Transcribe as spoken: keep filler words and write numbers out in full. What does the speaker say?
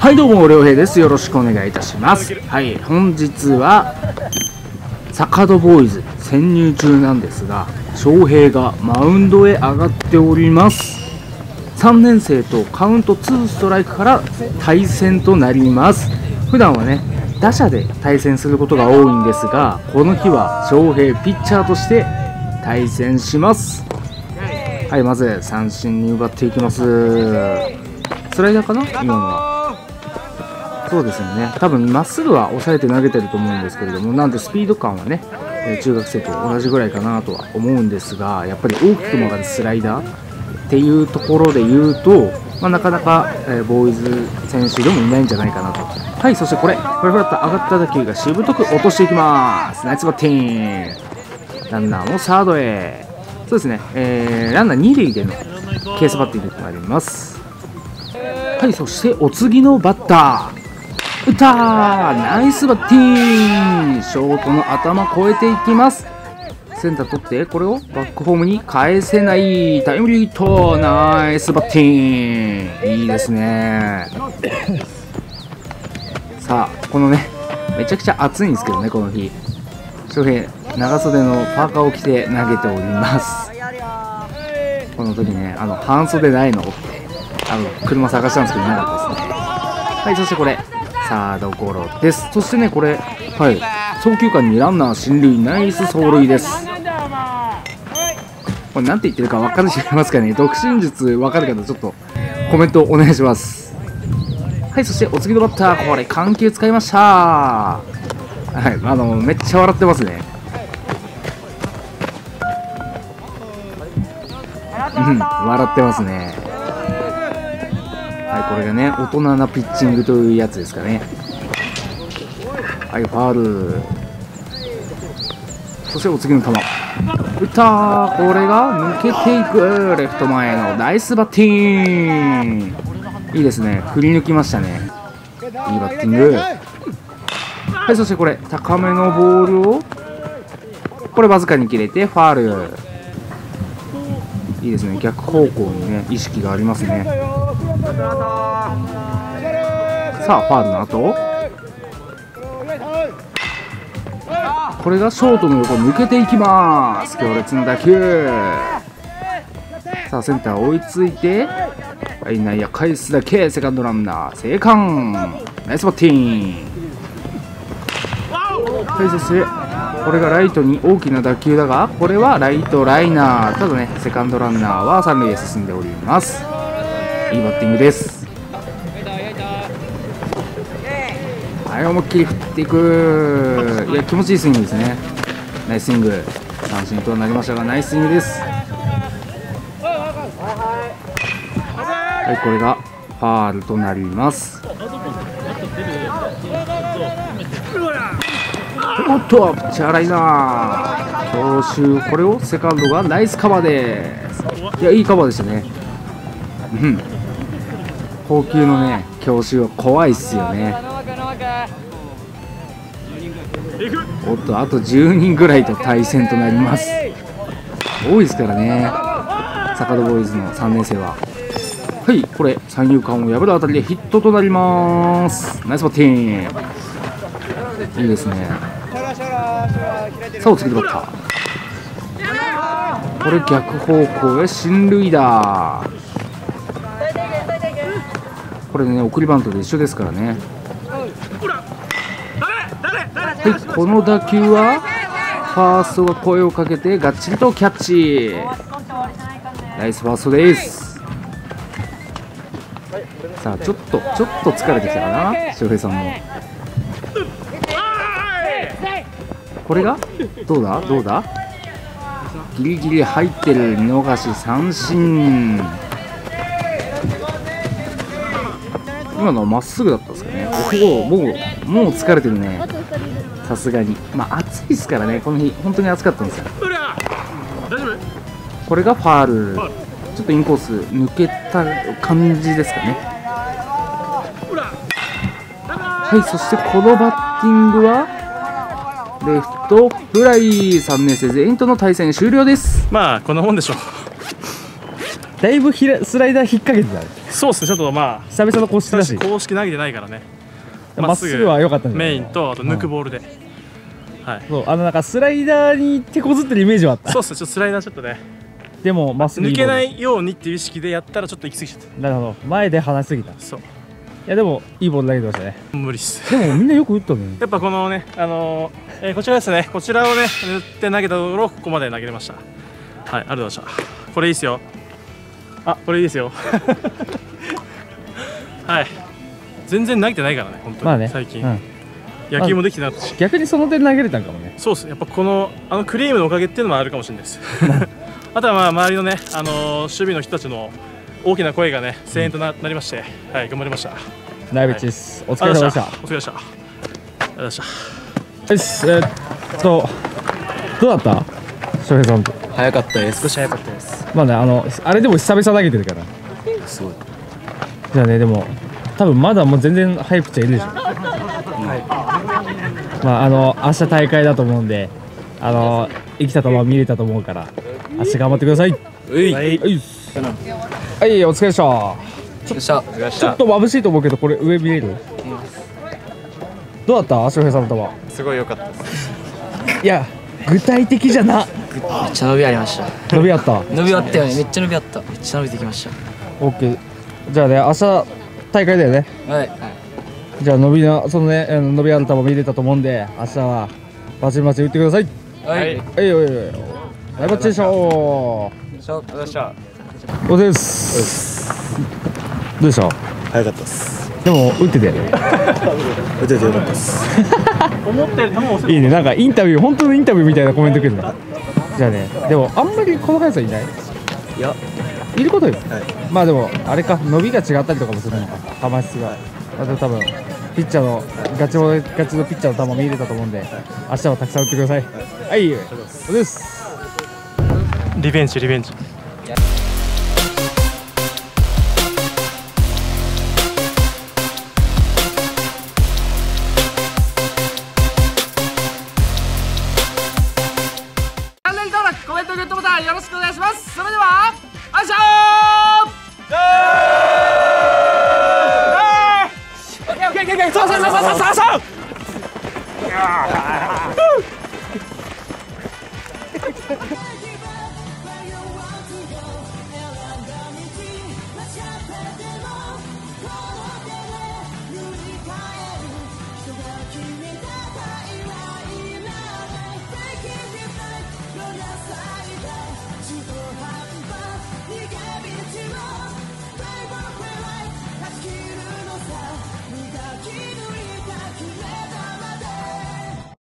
はいどうも、良平です。よろしくお願いいたします。はい、本日は坂戸ボーイズ潜入中なんですが、翔平がマウンドへ上がっております。さんねん生とカウントツーストライクから対戦となります。普段はね、打者で対戦することが多いんですが、この日は翔平ピッチャーとして対戦します。はい、まず三振に奪っていきます。スライダーかな今のは。そうですよね、多分まっすぐは抑えて投げてると思うんですけれども、なんでスピード感はね、えー、中学生と同じぐらいかなとは思うんですが、やっぱり大きく曲がるスライダーっていうところで言うと、まあ、なかなか、えー、ボーイズ選手でもいないんじゃないかなと。はい、そしてこれ、フラフラっと上がった打球がしぶとく落としていきます。ナイスバッティング。ランナーもサードへ。そうですね、えー、ランナーに塁でのケースバッティングとなります。はい、そしてお次のバッター。打ったー、ナイスバッティング。ショートの頭越えていきます。センター取って、これをバックホームに返せないタイムリーヒット。ナイスバッティング。いいですね。さあ、このね、めちゃくちゃ暑いんですけどね、この日。翔平、長袖のパーカーを着て投げております。この時ね、あの、半袖ないのって、あの、車探したんですけど、なかったですね。はい、そしてこれ。サードゴロです。そしてね、これ、はい、送球間にランナー進塁、ナイス走塁です。これなんて言ってるか分かる人いますかね。独身術分かる方ちょっとコメントお願いします。はい、そしてお次のバッター、これ緩急使いました。はい、あのめっちゃ笑ってますね。うん笑ってますね。はい、これがね、大人なピッチングというやつですかね。はい、ファール。そしてお次の球。打ったー、これが抜けていく。レフト前のナイスバッティング。いいですね、振り抜きましたね。いいバッティング。はい、そしてこれ、高めのボールを、これわずかに切れてファール。いいですね、逆方向にね、意識がありますね。さあ、ファールの後、これがショートの横抜けていきます。強烈な打球。さあ、センター追いついて、はい、内野返すだけ。セカンドランナー生還。ナイスバッティング。はい、そしてこれがライトに大きな打球だが、これはライトライナー。ただね、セカンドランナーは三塁へ進んでおります。いいバッティングです。はい、思いっきり振っていく。いや、気持ちいいスイングですね。ナイススイング。三振とはなりましたが、ナイススイングです。はい、これがファールとなります。おっと、ピッチャーライナー強襲。これをセカンドがナイスカバーです。いや、いいカバーでしたね。うん、高級のね、強襲は怖いっすよね。おっと、あとじゅうにんぐらいと対戦となります。多いですからね、坂戸ボーイズのさんねん生は。はい、これ三遊間を破るあたりでヒットとなります。ナイスバッティング。いいですね。さあ、お次のバッター、これ逆方向へ進塁だ。これね、送りバントで一緒ですからね。はい、この打球はファーストが声をかけてがっちりとキャッチ。ナイスファーストです。さあ、ちょっとちょっと疲れてきたかな、翔平さんも。これがどうだどうだ、ギリギリ入ってる。見逃し三振。今のはまっすぐだったんですかね。おお、もうもう疲れてるね、さすがに。まあ暑いですからね、この日本当に暑かったんですよ。これがファール。ちょっとインコース抜けた感じですかね。はい、そしてこのバッティングはレフトフライ。さんねん生全員との対戦終了です。 まあこんなもんでしょう。 だいぶひらスライダー引っ掛けてた。 そうそうっすね、ちょっとまあ久々の公式だし、 公式投げてないからね。 まっすぐは良かったんじゃないメインとあと抜くボールで、はい、 そうあのなんかスライダーに手こずってるイメージはあった。 そうっすね、ちょっとスライダーちょっとね、 でもまっすぐ抜けないようにっていう意識でやったらちょっと行き過ぎちゃった。 なるほど、前で離しすぎた。 そう、 いやでもいいボール投げてましたね。 無理っす。 でもみんなよく打ったね。 やっぱこのね、あのーえー、こちらですね、こちらをね塗って投げたところここまで投げれました。はい、ありがとうございました。これいいっすよ。あ、これいいですよ。はい、全然投げてないからね、本当に、まあね、最近、うん、野球もできてなかったし、 逆にその点投げれたんかもね。 そうですね、やっぱこのあのクリームのおかげっていうのもあるかもしれないです。あとはまあ周りのね、あのー、守備の人たちの大きな声がね声援と な,、うん、なりまして、はい、頑張りました。 ナイベッチです、はい、お疲れ様でした。 お疲れ様でした。ありがとうございました。 よし、えー、っとどうだった？翔平さんと。 早かったです。少し早かったです。 まあね、あのあれでも久々投げてるから。 すごい。 じゃあね、でも多分まだもう全然早くちゃいるでしょ。はい。まああの明日大会だと思うんで、あの生きた球見れたと思うから明日頑張ってください。はい。はい。はい、お疲れでした。ちょ, ちょっと眩しいと思うけど、これ上見れる？どうだった？翔平さんの球。 すごい良かったです。 いや、具体的じゃな。 めっちゃ伸びありました。 伸びあった。 伸びあったよね。めっちゃ伸びあった。めっちゃ伸びてきました。 オッケー。じゃあね、明日大会だよね。 はい。 じゃあ伸びのそのね伸びある球見れたと思うんで、明日はバチバチ打ってください。 はい。はい。 はい。はい。はい。バチでしょう。 ありがとうございました。 お疲れです。どうでした？ 早かったです。 でも打ってて。打っててよかったです。 思ったより球遅い。いいね、なんかインタビュー、本当のインタビューみたいなコメントくるんだ。じゃあね、でもあんまりこの速さいない？ いや、 いることよ。 はい、 まあでもあれか、伸びが違ったりとかもするのか、球質が。あと多分ピッチャーのガチガチのピッチャーの球見れたと思うんで、明日はたくさん打ってください。はい。はい、そうです。 リベンジリベンジ。 コメントグッドボタンよろしくお願いします。それではあいしょー。オッケーオッケーオッケー。そうそうそうそうそうそう。